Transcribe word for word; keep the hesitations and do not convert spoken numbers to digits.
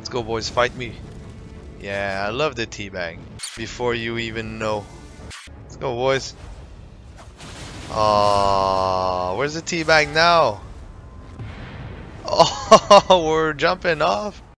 Let's go, boys. Fight me. Yeah, I love the teabag. Before you even know. Let's go, boys. Oh, where's the teabag now? Oh, we're jumping off.